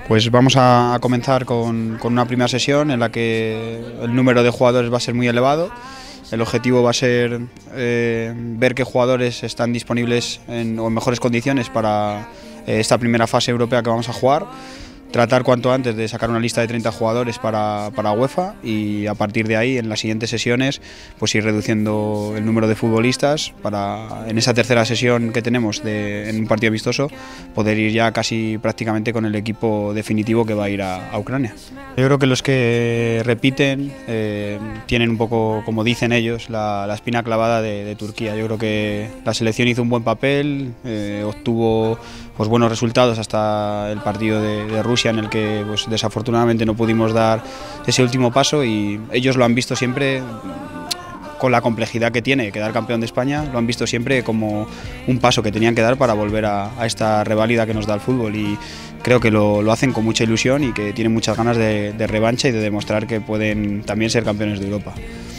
Pues vamos a comenzar con una primera sesión en la que el número de jugadores va a ser muy elevado. El objetivo va a ser ver qué jugadores están disponibles o en mejores condiciones para esta primera fase europea que vamos a jugar. Tratar cuanto antes de sacar una lista de 30 jugadores para UEFA y a partir de ahí en las siguientes sesiones pues ir reduciendo el número de futbolistas para en esa tercera sesión que tenemos en un partido amistoso poder ir ya casi prácticamente con el equipo definitivo que va a ir a Ucrania. Yo creo que los que repiten tienen un poco, como dicen ellos, la espina clavada de Turquía. Yo creo que la selección hizo un buen papel, obtuvo pues buenos resultados hasta el partido de Rusia, en el que pues, desafortunadamente no pudimos dar ese último paso, y ellos lo han visto siempre con la complejidad que tiene quedar campeón de España, lo han visto siempre como un paso que tenían que dar para volver a esta reválida que nos da el fútbol, y creo que lo hacen con mucha ilusión y que tienen muchas ganas de revancha y de demostrar que pueden también ser campeones de Europa.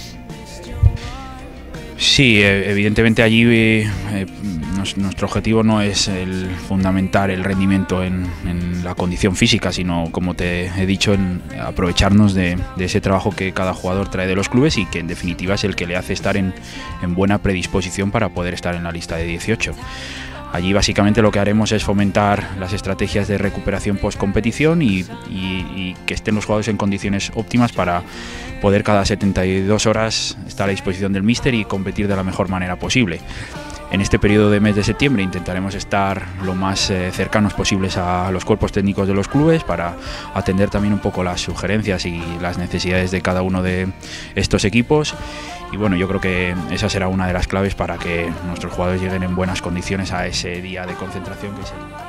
Sí, evidentemente allí nuestro objetivo no es el fundamentar el rendimiento en la condición física, sino, como te he dicho, en aprovecharnos de ese trabajo que cada jugador trae de los clubes y que en definitiva es el que le hace estar en buena predisposición para poder estar en la lista de 18. Allí básicamente lo que haremos es fomentar las estrategias de recuperación post-competición y que estén los jugadores en condiciones óptimas para poder cada 72 horas estar a disposición del míster y competir de la mejor manera posible. En este periodo de mes de septiembre intentaremos estar lo más cercanos posibles a los cuerpos técnicos de los clubes para atender también un poco las sugerencias y las necesidades de cada uno de estos equipos. Y bueno, yo creo que esa será una de las claves para que nuestros jugadores lleguen en buenas condiciones a ese día de concentración que es el